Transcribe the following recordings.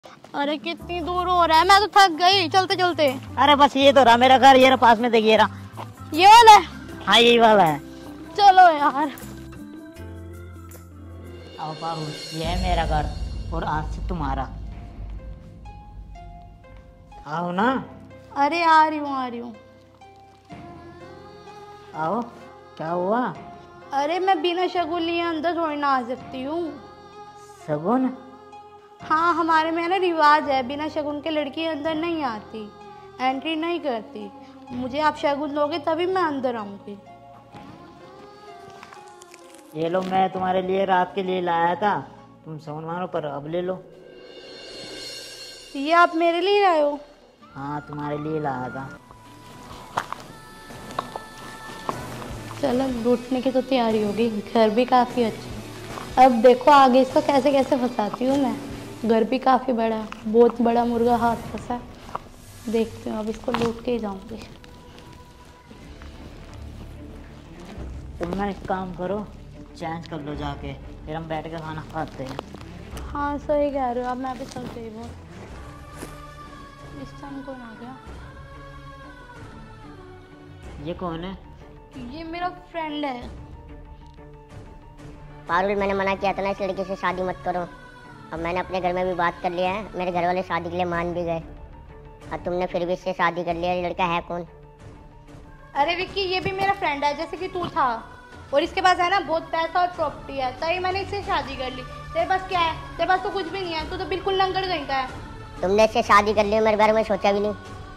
अरे कितनी दूर हो रहा है, मैं तो थक गई चलते चलते। अरे बस ये तो रहा मेरा घर, ये रहा पास में, देखिए रहा। ये वाला है? हाँ यही वाला है। चलो यार। आओ पारू, ये है मेरा घर और आज से तुम्हारा। आओ ना। अरे आ रही हूँ। आओ। क्या हुआ? अरे मैं बिना शगुन लिए अंदर थोड़ी ना आ सकती हूँ। शगुन? हाँ, हमारे में ना रिवाज है, बिना शगुन के लड़की अंदर नहीं आती, एंट्री नहीं करती। मुझे आप शगुन दोगे तभी मैं अंदर आऊंगी। ये लो, मैं तुम्हारे लिए रात के लिए लाया था, तुम शगुन मांगो पर अब ले लो। ये आप मेरे लिए लाए हो? हाँ तुम्हारे लिए लाया था। चलो लूटने की तो तैयारी होगी, घर भी काफ़ी अच्छा। अब देखो आगे इसको कैसे कैसे फंसाती हूँ मैं। घर भी काफ़ी बड़ा है, बहुत बड़ा मुर्गा हाथ फंसा है। देखती हूँ अब इसको लूट के ही जाऊँगी। तुम ना एक काम करो, चेंज कर लो जाके, फिर हम बैठ के खाना खाते हैं। हाँ सही कह रहे हो, अब मैं भी चल गई वो। इस टाइम कौन आ गया? ये कौन है? ये मेरा फ्रेंड है। पारुल, मैंने मना किया था ना इस लड़की से शादी मत करो। अब मैंने अपने घर में भी बात कर लिया है, मेरे घर वाले शादी के लिए मान भी गए, और तुमने फिर भी इससे शादी कर लिया। ये लड़का है कौन? अरे विक्की, ये भी मेरा फ्रेंड है जैसे कि तू था, और इसके पास है ना बहुत पैसा और प्रॉपर्टी है, तभी मैंने इससे शादी कर ली। तेरे पास क्या है? तेरे पास तो कुछ भी नहीं है, तू तो बिल्कुल लंगड़ गई का है। तुमने इससे शादी कर ली, मेरे बारे में सोचा भी नहीं।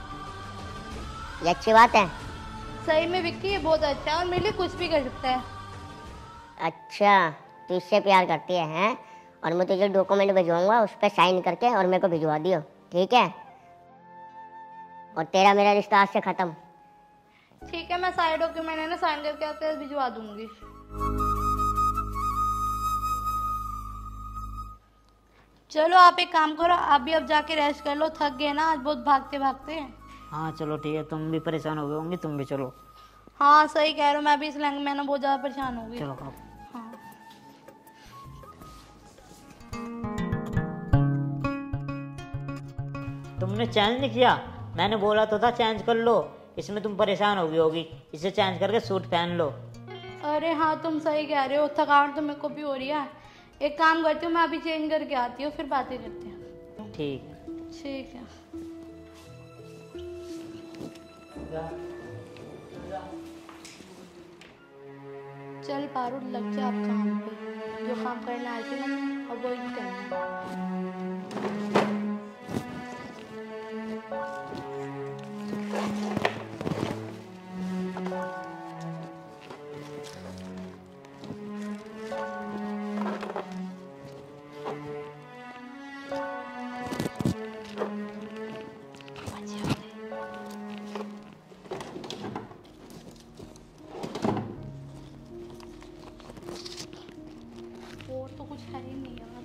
ये अच्छी बात है? सही में विक्की ये बहुत अच्छा है और मेरे लिए कुछ भी कर सकता है। अच्छा, तू इससे प्यार करती है हैं? और मैं तुझे डॉक्यूमेंट भिजवाऊंगा, उस पर साइन करके और मेरे को भिजवा दियो, ठीक है? और तेरा मेरा रिश्ता आज से खत्म। ठीक है, मैं सारे डॉक्यूमेंट है ना साइन करके आपके पास भिजवा दूंगी। चलो आप एक काम करो, आप भी अब जाके रेस्ट कर लो, थक गए ना आज बहुत भागते भागते। हाँ चलो ठीक है, तुम भी परेशान हो गए होंगे, तुम भी चलो। हाँ सही कह रहे हो, मैं भी इस लैंग में ना बहुत ज्यादा परेशान हो गई। चलो खाओ। हाँ। तुमने चेंज नहीं किया? मैंने बोला तो था चेंज कर लो, इसमें तुम परेशान हो गई होगी, इसे चेंज करके सूट पहन लो। अरे हाँ तुम सही कह रहे हो, थकावट तो मेरे को भी हो रही है। एक काम करती हूँ, मैं अभी चेंज करके आती हूँ, फिर बातें करते हैं। ठीक है। ठीक है। चल पारू, लग जा आप काम पे, जो काम करना आए थे ना अब वही करना। और तो कुछ है ही नहीं यार।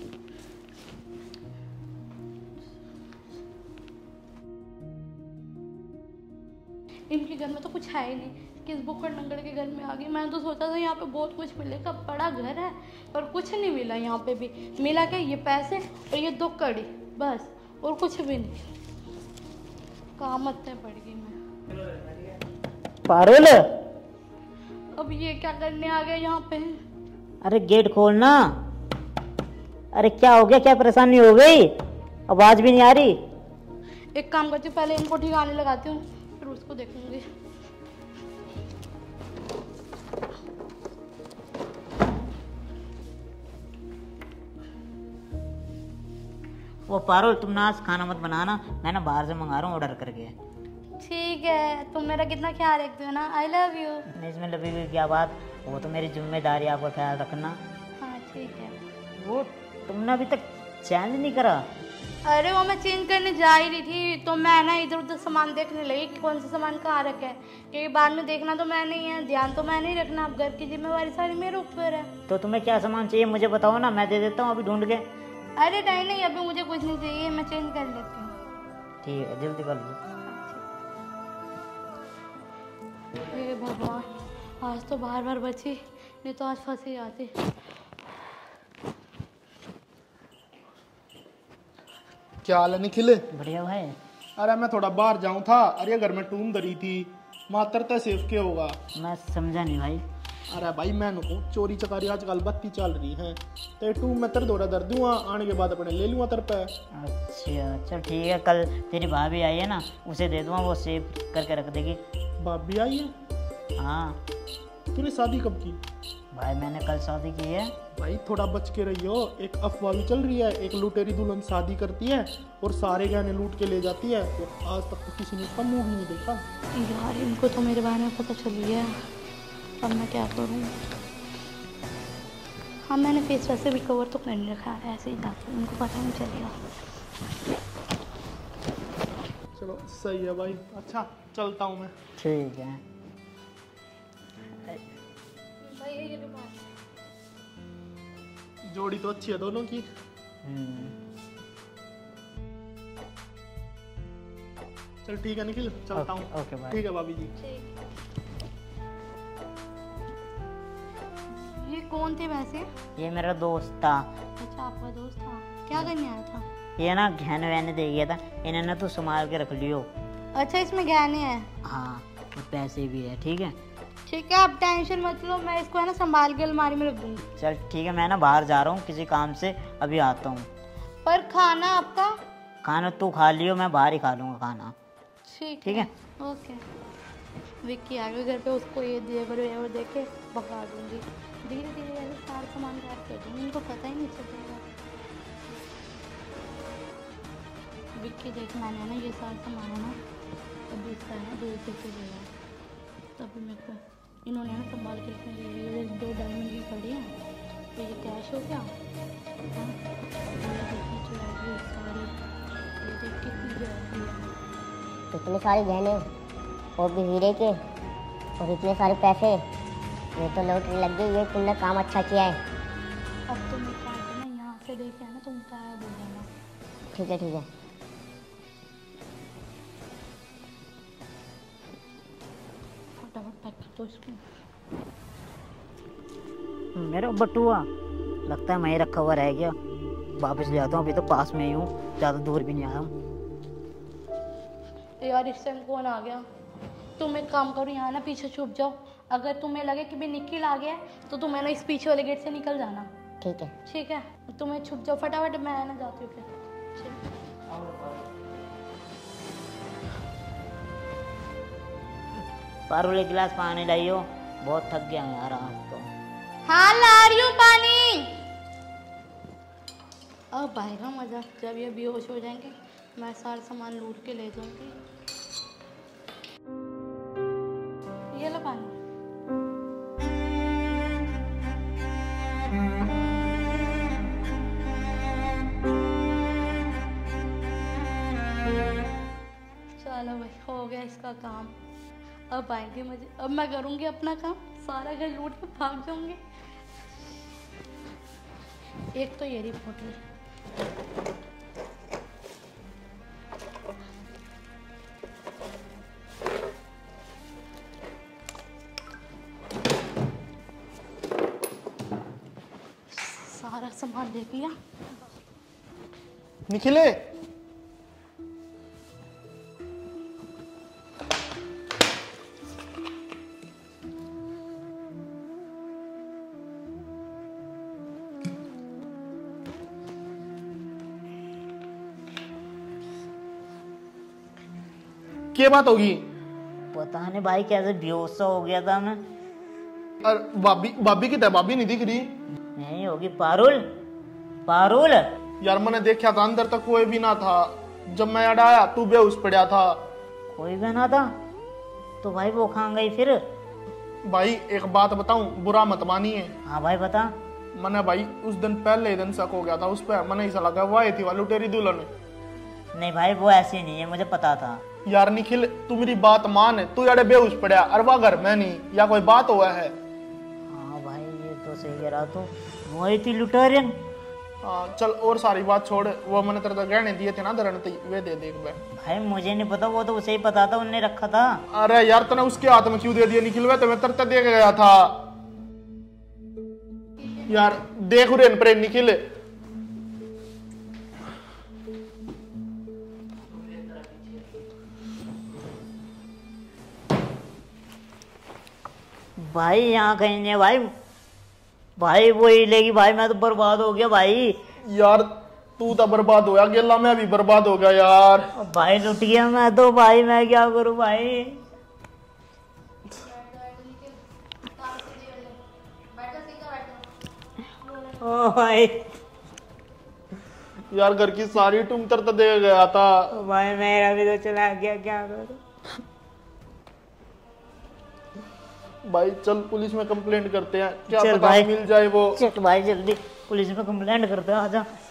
इनके घर में तो कुछ है ही नहीं, किस बुक्कड़ नंगड़ के घर में आ गई। मैंने तो सोचा था यहाँ पे बहुत कुछ मिलेगा, बड़ा घर है, पर कुछ नहीं मिला। यहाँ पे भी मिला क्या? ये पैसे और ये 2 कड़ी, बस, और कुछ भी नहीं। कामतें पड़ गई मैं। पारुल, अब ये क्या करने आ गए यहाँ पे? अरे गेट खोलना। अरे क्या हो गया, क्या परेशानी हो गई? आवाज भी नहीं आ रही। एक काम करती हूँ, पहले इनको ठिकाने लगाती हूँ, फिर उसको देखूंगी। वो पारुल, तुम ना आज खाना मत बनाना, मैं ना बाहर से मंगा रहा हूँ ऑर्डर करके। ठीक है, तुम मेरा कितना ख्याल रखते हो ना। I love you. इसमें लगी हुई क्या बात, वो तो मेरी जिम्मेदारी, आपका ख्याल रखना। हाँ ठीक है। वो तुमने अभी तक चेंज नहीं करा? अरे वो मैं चेंज करने जा ही रही थी, तो मैं ना इधर उधर सामान देखने लगी कि कौन सा सामान कहाँ रखा है, क्योंकि बाद में देखना तो मैं नहीं है, ध्यान तो मैं नहीं रखना। अब घर की जिम्मेवारी सारी मेरे ऊपर है। तो तुम्हें क्या सामान चाहिए मुझे बताओ ना, मैं दे देता हूँ अभी ढूंढ के। अरे नहीं नहीं, अभी मुझे कुछ नहीं चाहिए, मैं चेंज कर लेती हूँ। ठीक है, जल्दी कर लो। हे भगवान, आज तो बार बार बची, नहीं तो आज फंस ही जाती। क्या हाल है निखिल? बढ़िया भाई। अरे मैं थोड़ा बाहर जाऊं था, अरे घर में टूम धरी थी, मात्र तो सेफ के होगा। मैं समझा नहीं भाई। अरे भाई मैं नुको चोरी चकारी आजकल बत्ती चल रही है, तो टूम में तर दौड़ा दर दूंगा, आने के बाद अपने ले लूंगा तर पे। अच्छा चल ठीक है, कल तेरी भाभी आई है ना, उसे दे दूंगा, वो सेव करके रख देगी। भाभी आई है? हाँ तूने शादी कब की? भाई मैंने कल शादी की है। भाई थोड़ा बच के रहियो, एक अफवाह भी चल रही है, एक लुटेरी दुल्हन शादी करती है और सारे गहने लूट के ले जाती है, और आज तक तो किसी ने उसका मुंह भी नहीं देखा। यार इनको तो मेरे बारे में पता चल गया, अब मैं क्या करूँ? हाँ मैंने फेस वैसे भी कवर तो कर नहीं रखा है, ऐसे ही जाते उनको पता नहीं चलेगा। चलो सही है भाई, अच्छा चलता हूँ मैं। ठीक है। जोड़ी तो अच्छी है दोनों की। चल ठीक है निखिल, चलता हूँ। ओके भाई। ठीक है भाभी जी। ये कौन थे वैसे? ये मेरा दोस्त था। अच्छा आपका दोस्त था, क्या करने आया था? ये ना गहने वहने दे गया था, इन्हें ना तू संभाल के रख लियो। अच्छा इसमें गहने हैं? हाँ और पैसे भी है। ठीक है ठीक है आप टेंशन मत लो, मैं इसको है ना संभाल के अलमारी में रख दूंगी। चल ठीक है, मैं ना बाहर जा रहा हूँ किसी काम से, अभी आता हूँ। पर खाना आपका? खाना तू खा लियो, मैं बाहर ही खा लूँगा खाना। ठीक है। ओके। विक्की आ गए घर पे, उसको ये जेवर दे के भगा दूंगी। धीरे धीरे ऐसे सारा सामान गायब कर दूंगी, उनको पता ही नहीं चलेगा। विक्की देख मैंने ना ये सारा सामान है ना अभी इसका है ना 2 रुपये लिया है, तभी मेरे को इन्होंने ना संभाल के रखने के लिए 2 डायमंड की कड़ी है, तो ये कैश हो गया। हाँ ये देखिए ज्वेलरी सारी, ये देख कितनी ज्वेलरी है, इतने सारे गहने और भी हीरे के और इतने सारे पैसे, ये तो लॉटरी लग गई। ये तुमने काम अच्छा किया है। अब तो मेरे पास है ना यहाँ से देखे है ना तुम गायब हो जाना। ठीक है ठीक है। फटाफट पैक कर दो इसको। मेरा बटुआ लगता है मैं ही रखा हुआ रह गया, वापस ले आता हूँ, अभी तो पास में ही हूँ, ज़्यादा दूर भी नहीं आया हूँ। यार इस टाइम कौन आ गया? तुम एक काम करो, यहाँ ना पीछे छुप जाओ, अगर तुम्हें लगे कि भी निखिल आ गया है तो तुम्हें ना इस पीछे वाले गेट से निकल जाना। ठीक है ठीक है तुम्हें छुप जाओ फटाफट, मैं ना जाती हूँ फिर। पारुल एक गिलास पानी लाइयो, बहुत थक गया हूँ यार आज तो। हाँ ला रही हूँ पानी। अब आएगा मजा, जब ये बेहोश हो जाएंगे मैं सारा सामान लूट के ले जाऊंगी। ये लो पानी। चलो भाई हो गया इसका काम, अब आएंगे मुझे, अब मैं करूंगी अपना काम, सारा घर लूट के भाग जाऊंगी। एक तो ये रही पोटली, सारा सामान देख लिया। निखिले क्या बात होगी? पता नहीं भाई कैसे बेहोश सा हो गया था मैं। और भाभी की भाभी नहीं दिख रही। नहीं होगी पारुल, पारुल यार मैंने देखा था अंदर तक कोई भी ना था, जब मैं अड़ा आया तू बेहोश पड़ा था। कोई भी ना था तो भाई वो कहाँ गई फिर? भाई एक बात बताऊं, बुरा मत मानिए। हाँ भाई बता। मैंने भाई उस दिन पहले दिन शक हो गया था उस पर, मैंने ऐसा लगा वो आई थी वालू तेरी दुल्हन। नहीं भाई वो ऐसी नहीं है, मुझे पता था। यार निखिल तू मेरी बात मान, तू यार बेहोश पड़ा और वह घर में नहीं, या कोई बात हुआ है? हाँ भाई ये तो सही कह रहा तू, वो आई थी लुटेरियन। हाँ चल और सारी बात छोड़, वो मैंने तेरे गहने दिए थे ना धरन, वे दे देख भाई मुझे नहीं पता, वो तो उसे ही पता था, उनने रखा था। अरे यार तूने उसके हाथ में क्यों दे दिया निखिल? वे तो मैं तरते दे के गया था यार। देख रेन प्रेम निखिल, भाई यहाँ कहीं नहीं है भाई। भाई वो ही लेगी भाई, मैं तो बर्बाद हो गया भाई। यार तू तो बर्बाद हो गया, गेला मैं भी बर्बाद हो गया यार। भाई लुट गया मैं तो भाई, मैं क्या करूं भाई। ओ भाई यार घर की सारी टुमतर तो दे गया था। भाई मेरा भी तो चला गया, क्या करूं। भाई चल पुलिस में कंप्लेंट करते हैं, क्या चल पता भाई। मिल जाए वो। चल भाई जल्दी पुलिस में कंप्लेंट करते हैं, आजा।